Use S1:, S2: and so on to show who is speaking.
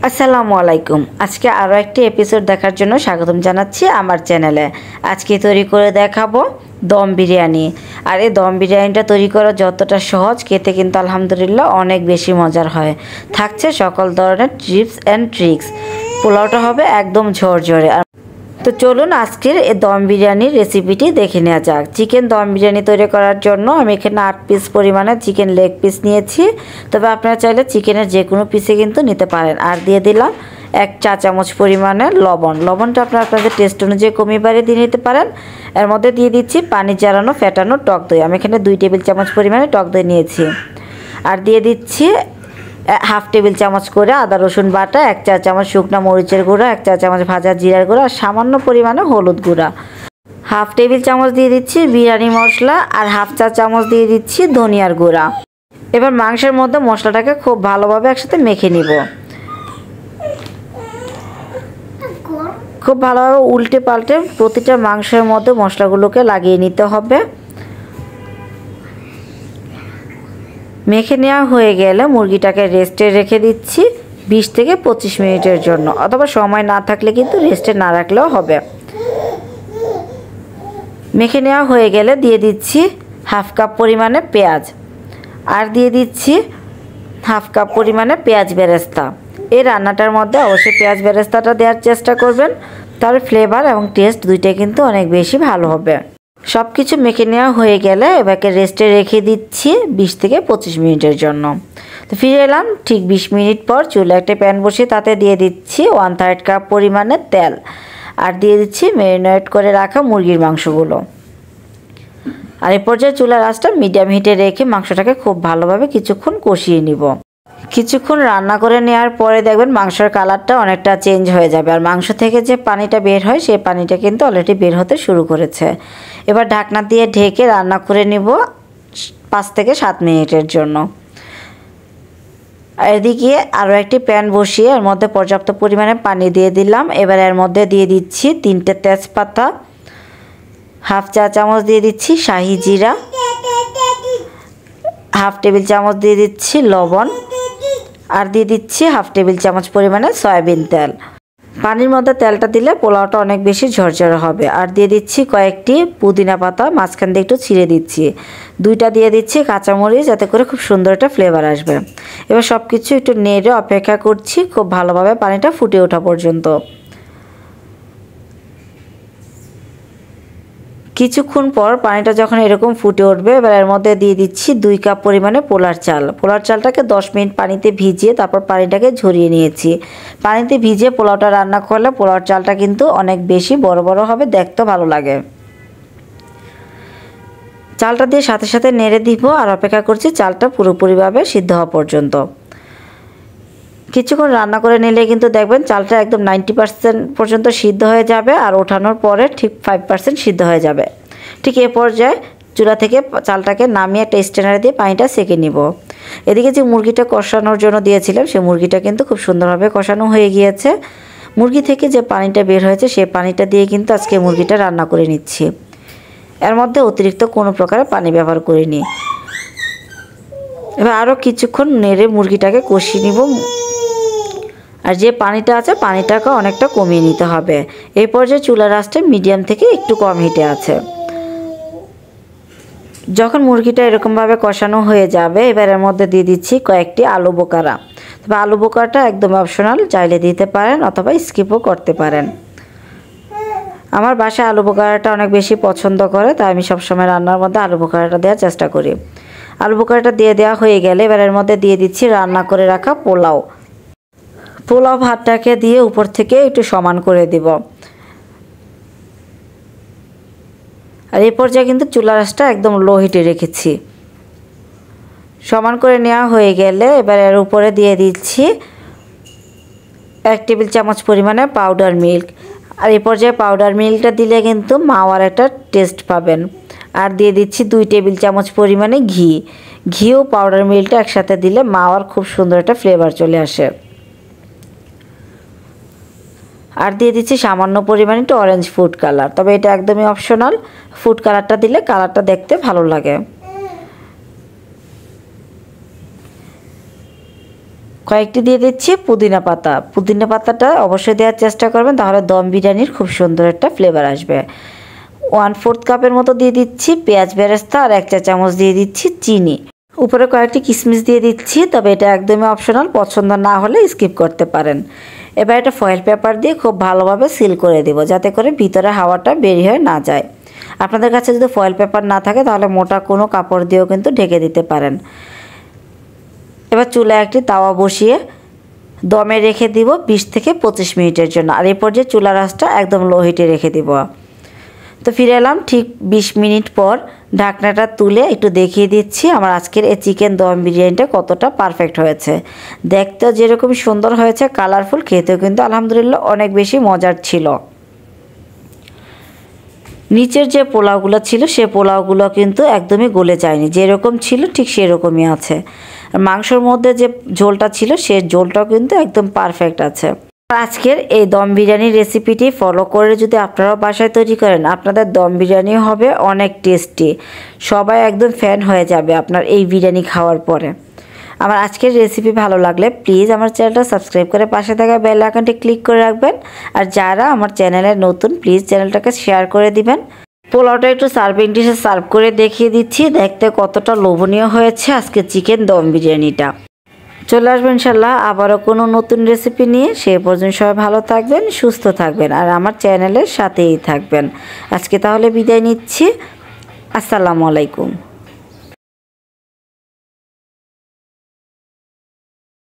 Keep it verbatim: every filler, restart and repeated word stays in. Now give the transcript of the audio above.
S1: আসসালামু আলাইকুম। আজকে আরও একটি এপিসোড দেখার জন্য স্বাগতম জানাচ্ছি আমার চ্যানেলে। আজকে তৈরি করে দেখাবো দম বিরিয়ানি। আর এই দম বিরিয়ানিটা তৈরি করা যতটা সহজ, খেতে কিন্তু আলহামদুলিল্লাহ অনেক বেশি মজার হয়। থাকছে সকল ধরনের টিপস অ্যান্ড ট্রিক্স। পোলাওটা হবে একদম ঝরঝরে। আর তো চলুন আজকের এই দম বিরিয়ানির রেসিপিটি দেখে নেওয়া যাক। চিকেন দম বিরিয়ানি তৈরি করার জন্য আমি এখানে আট পিস পরিমাণে চিকেন লেগ পিস নিয়েছি। তবে আপনারা চাইলে চিকেনের যে কোনো পিসে কিন্তু নিতে পারেন। আর দিয়ে দিলাম এক চা চামচ পরিমাণে লবণ। লবণটা আপনারা আপনাদের টেস্ট অনুযায়ী কমিয়ে বাড়িয়ে দিয়ে নিতে পারেন। এর মধ্যে দিয়ে দিচ্ছি পানি জ্বালানো ফেটানো টক দই। আমি এখানে দুই টেবিল চামচ পরিমাণে টক দই নিয়েছি। আর দিয়ে দিচ্ছি হাফ টেবিল চামচ করে আদা রসুন বাটা, এক চা চামচ শুকনো মরিচের গুঁড়া, এক চা চামচ ভাজা জিরার গুঁড়া, আর সামান্য পরিমাণে হলুদ গুঁড়া। হাফ টেবিল চামচ দিয়ে দিচ্ছি বিরিয়ানি মশলা, আর হাফ চা চামচ দিয়ে দিচ্ছি ধনিয়ার গুঁড়া। এবার মাংসের মধ্যে মশলাটাকে খুব ভালোভাবে একসাথে মেখে নিব। খুব ভালোভাবে উল্টে পাল্টে প্রতিটা মাংসের মধ্যে মশলাগুলোকে লাগিয়ে নিতে হবে। মেখে নেওয়া হয়ে গেলে মুরগিটাকে রেস্টে রেখে দিচ্ছি বিশ থেকে পঁচিশ মিনিটের জন্য, অথবা সময় না থাকলে কিন্তু রেস্টে না রাখলেও হবে। মেখে নেওয়া হয়ে গেলে দিয়ে দিচ্ছি হাফ কাপ পরিমাণে পেঁয়াজ, আর দিয়ে দিচ্ছি হাফ কাপ পরিমাণে পেঁয়াজ বেরেস্তা। এই রান্নাটার মধ্যে অবশ্যই পেঁয়াজ বেরেস্তাটা দেওয়ার চেষ্টা করবেন, তার ফ্লেভার এবং টেস্ট দুইটাই কিন্তু অনেক বেশি ভালো হবে। সব কিছু মেখে নেওয়া হয়ে গেলে এবারকে রেস্টে রেখে দিচ্ছি বিশ থেকে পঁচিশ মিনিটের জন্য। তো ফিরে এলাম ঠিক বিশ মিনিট পর। চুলে একটা প্যান বসিয়ে তাতে দিয়ে দিচ্ছি ওয়ান থার্ড কাপ পরিমাণে তেল, আর দিয়ে দিচ্ছি ম্যারিনেট করে রাখা মুরগির মাংসগুলো। আর এই পর্যায়ে চুলার আঁচটা মিডিয়াম হিটে রেখে মাংসটাকে খুব ভালোভাবে কিছুক্ষণ কষিয়ে নিব। কিছুক্ষণ রান্না করে নেওয়ার পরে দেখবেন মাংসের কালারটা অনেকটা চেঞ্জ হয়ে যাবে, আর মাংস থেকে যে পানিটা বের হয় সেই পানিটা কিন্তু অলরেডি বের হতে শুরু করেছে। এবার ঢাকনা দিয়ে ঢেকে রান্না করে নিব পাঁচ থেকে সাত মিনিটের জন্য। এদিকে আরও একটি প্যান বসিয়ে এর মধ্যে পর্যাপ্ত পরিমাণে পানি দিয়ে দিলাম। এবার এর মধ্যে দিয়ে দিচ্ছি তিনটে তেজপাতা, হাফ চা চামচ দিয়ে দিচ্ছি শাহি জিরা, হাফ টেবিল চামচ দিয়ে দিচ্ছি লবণ, আর দিয়ে দিচ্ছি হাফ টেবিল চামচ পরিমাণে সয়াবিন তেল। পানির মধ্যে তেলটা দিলে পোলাওটা অনেক বেশি ঝরঝরে হবে। আর দিয়ে দিচ্ছি কয়েকটি পুদিনা পাতা, মাঝখান দিয়ে একটু ছিঁড়ে দিচ্ছি। দুইটা দিয়ে দিচ্ছি কাঁচামরিচ, যাতে করে খুব সুন্দর একটা ফ্লেভার আসবে। এবার সব কিছু একটু নেড়ে অপেক্ষা করছি খুব ভালোভাবে পানিটা ফুটে ওঠা পর্যন্ত। কিছুক্ষণ পর পানিটা যখন এরকম ফুটে উঠবে, এবার এর মধ্যে দিয়ে দিচ্ছি দুই কাপ পরিমাণে পোলার চাল। পোলার চালটাকে দশ মিনিট পানিতে ভিজিয়ে তারপর পানিটাকে ঝরিয়ে নিয়েছি। পানিতে ভিজিয়ে পোলাওটা রান্না করলে পোলাওর চালটা কিন্তু অনেক বেশি বড় বড় হবে, দেখতেও ভালো লাগে। চালটা দিয়ে সাথে সাথে নেড়ে দিব, আর অপেক্ষা করছি চালটা পুরোপুরিভাবে সিদ্ধ হওয়া পর্যন্ত। কিছুক্ষণ রান্না করে নিলে কিন্তু দেখবেন চালটা একদম নাইনটি পার্সেন্ট পর্যন্ত সিদ্ধ হয়ে যাবে, আর ওঠানোর পরে ঠিক ফাইভ পার্সেন্ট সিদ্ধ হয়ে যাবে। ঠিক এ পর্যায়ে চুলা থেকে চালটাকে নামিয়ে একটা স্ট্রেনার দিয়ে পানিটা সেঁকে নিব। এদিকে যে মুরগিটা কষানোর জন্য দিয়েছিলাম সেই মুরগিটা কিন্তু খুব সুন্দরভাবে কষানো হয়ে গিয়েছে। মুরগি থেকে যে পানিটা বের হয়েছে সেই পানিটা দিয়ে কিন্তু আজকে মুরগিটা রান্না করে নিচ্ছি। এর মধ্যে অতিরিক্ত কোনো প্রকারের পানি ব্যবহার করিনি। এবার আরও কিছুক্ষণ নেড়ে মুরগিটাকে কষিয়ে নিব, আর যে পানিটা আছে পানিটাকে অনেকটা কমিয়ে নিতে হবে। এই পর্যায়ে চুলার আঁচটা মিডিয়াম থেকে একটু কম হিটে আছে। যখন মুরগিটা এরকমভাবে কষানো হয়ে যাবে, এবার এর মধ্যে দিয়ে দিচ্ছি কয়েকটি আলু বোকারা। তবে আলু বোকাটা একদম অপশনাল, চাইলে দিতে পারেন অথবা স্কিপও করতে পারেন। আমার বাসায় আলু বোকারাটা অনেক বেশি পছন্দ করে, তাই আমি সবসময় রান্নার মধ্যে আলু বোকারাটা দেওয়ার চেষ্টা করি। আলু বোকারাটা দিয়ে দেওয়া হয়ে গেলে এবার এর মধ্যে দিয়ে দিচ্ছি রান্না করে রাখা পোলাও। পোলাও ভাতটাকে দিয়ে উপর থেকে একটু সমান করে দিব। আর এই পর্যায়ে কিন্তু চুলার আঁচটা একদম লো হিটে রেখেছি। সমান করে নেওয়া হয়ে গেলে এবার এর উপরে দিয়ে দিচ্ছি এক টেবিল চামচ পরিমাণে পাউডার মিল্ক। আর এই পর্যায়ে পাউডার মিল্কটা দিলে কিন্তু মাওয়ার একটা টেস্ট পাবেন। আর দিয়ে দিচ্ছি দুই টেবিল চামচ পরিমাণে ঘি। ঘি ও পাউডার মিল্কটা একসাথে দিলে মাওয়ার খুব সুন্দর একটা ফ্লেভার চলে আসে। আর দিয়ে দিচ্ছি সামান্য পরিমাণে একটু অরেঞ্জ ফুড কালার, তবে এটা একদমই অপশনাল। ফুড কালারটা দিলে কালারটা দেখতে ভালো লাগে। কয়েকটি দিয়ে দিচ্ছি পুদিনা পাতা। পুদিনা পাতাটা অবশ্যই দেওয়ার চেষ্টা করবেন, তাহলে দম বিরিয়ানির খুব সুন্দর একটা ফ্লেভার আসবে। ওয়ান ফোর্থ কাপের মতো দিয়ে দিচ্ছি পেঁয়াজ বেরেস্তা আর এক চা চামচ দিয়ে দিচ্ছি চিনি। উপরে কয়েকটি কিশমিশ দিয়ে দিচ্ছি, তবে এটা একদমই অপশনাল, পছন্দ না হলে স্কিপ করতে পারেন। এবার এটা ফয়েল পেপার দিয়ে খুব ভালোভাবে সিল করে দেব, যাতে করে ভিতরে হাওয়াটা বের হয়ে না যায়। আপনাদের কাছে যদি ফয়েল পেপার না থাকে তাহলে মোটা কোনো কাপড় দিয়েও কিন্তু ঢেকে দিতে পারেন। এবার চুলায় একটি তাওয়া বসিয়ে দমে রেখে দিব বিশ থেকে পঁচিশ মিনিটের জন্য। আর এই পর্যায়ে চুলার আঁচটা একদম লো হিটে রেখে দিব। তো ফিরে এলাম ঠিক বিশ মিনিট পর। ঢাকনাটা তুলে একটু দেখিয়ে দিচ্ছি আমার আজকের এই চিকেন দম বিরিয়ানিটা কতটা পারফেক্ট হয়েছে। দেখতেও যেরকম সুন্দর হয়েছে, কালারফুল, খেতেও কিন্তু আলহামদুলিল্লাহ অনেক বেশি মজার ছিল। নিচের যে পোলাওগুলো ছিল সে পোলাওগুলো কিন্তু একদমই গলে যায়নি, যেরকম ছিল ঠিক সেরকমই আছে। আর মাংসর মধ্যে যে ঝোলটা ছিল সে ঝোলটাও কিন্তু একদম পারফেক্ট আছে। আজকের এই দম বিরিয়ানির রেসিপিটি ফলো করে যদি আপনারাও বাসায় তৈরি করেন, আপনাদের দম বিরিয়ানি হবে অনেক টেস্টি। সবাই একদম ফ্যান হয়ে যাবে আপনার এই বিরিয়ানি খাওয়ার পরে। আমার আজকের রেসিপি ভালো লাগলে প্লিজ আমার চ্যানেলটা সাবস্ক্রাইব করে পাশে থাকা বেল আইকনটি ক্লিক করে রাখবেন। আর যারা আমার চ্যানেলে নতুন, প্লিজ চ্যানেলটাকে শেয়ার করে দিবেন। পোলাওটা একটু সার্ভিং ডিশে সার্ভ করে দেখিয়ে দিচ্ছি, দেখতে কতটা লোভনীয় হয়েছে আজকে চিকেন দম বিরিয়ানিটা। চলে আসবেন ইনশাল্লাহ আবারও কোনো নতুন রেসিপি নিয়ে। সে পর্যন্ত সবাই ভালো থাকবেন, সুস্থ থাকবেন আর আমার চ্যানেলের সাথেই থাকবেন। আজকে তাহলে বিদায় নিচ্ছি। আসসালামু আলাইকুম।